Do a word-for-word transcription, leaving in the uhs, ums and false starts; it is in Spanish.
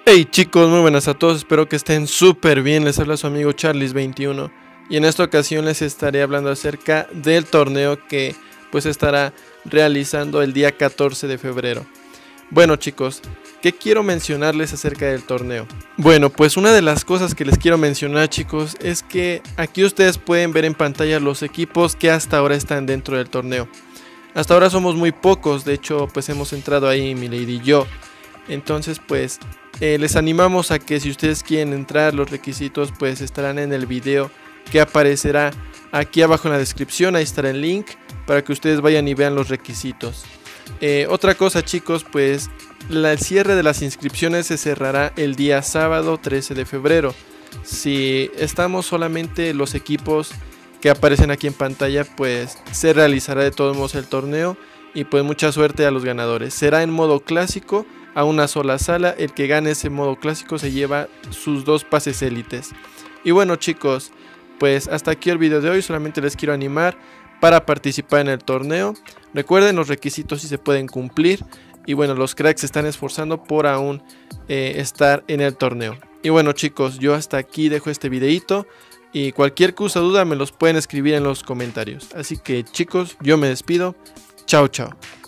Hey chicos, muy buenas a todos, espero que estén súper bien. Les habla su amigo Charlis veintiuno y en esta ocasión les estaré hablando acerca del torneo que pues estará realizando el día catorce de febrero. Bueno chicos, ¿qué quiero mencionarles acerca del torneo? Bueno, pues una de las cosas que les quiero mencionar chicos es que aquí ustedes pueden ver en pantalla los equipos que hasta ahora están dentro del torneo. Hasta ahora somos muy pocos, de hecho pues hemos entrado ahí mi lady y yo. Entonces pues eh, les animamos a que si ustedes quieren entrar, los requisitos pues estarán en el video que aparecerá aquí abajo en la descripción. Ahí estará el link para que ustedes vayan y vean los requisitos. Eh, otra cosa chicos, pues la, el cierre de las inscripciones se cerrará el día sábado trece de febrero. Si estamos solamente los equipos que aparecen aquí en pantalla, pues se realizará de todos modos el torneo y pues mucha suerte a los ganadores. Será en modo clásico, a una sola sala. El que gane ese modo clásico se lleva sus dos pases élites. Y bueno chicos, pues hasta aquí el video de hoy. Solamente les quiero animar para participar en el torneo. Recuerden, los requisitos sí se pueden cumplir. Y bueno, los cracks se están esforzando por aún eh, estar en el torneo. Y bueno chicos, yo hasta aquí dejo este videito. Y cualquier cosa o duda me los pueden escribir en los comentarios. Así que chicos, yo me despido. Chao, chao.